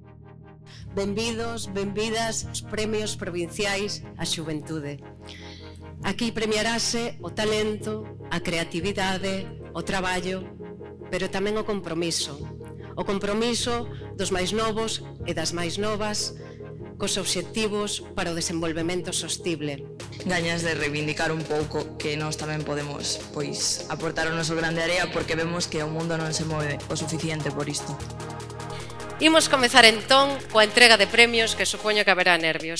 Benvidos, benvidas aos premios provinciais á xuventude. Aquí premiarase o talento, a creatividade, o traballo, pero tamén o compromiso. O compromiso dos máis novos e das máis novas cos obxectivos para o desenvolvemento sostible. Gañas de reivindicar un pouco que nós tamén podemos aportar o noso grande area porque vemos que o mundo non se move o suficiente por isto. Imos comezar entón coa entrega de premios que supoño que haberá nervios.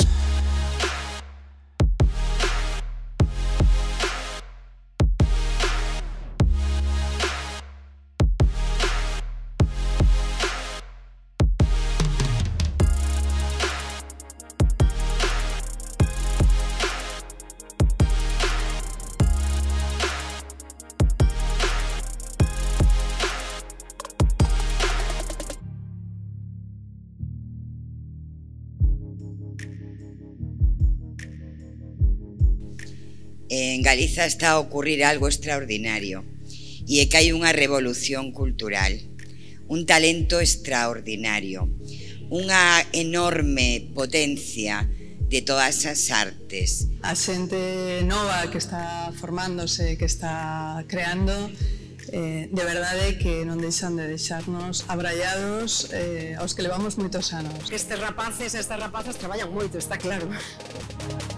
En Galiza está a ocurrir algo extraordinario e é que hai unha revolución cultural, un talento extraordinario, unha enorme potencia de todas as artes. A xente nova que está formándose, que está creando, de verdade que non deixan de deixarnos abrallados aos que levamos moitos anos. Estes rapaces e estas rapazas traballan moito, está claro.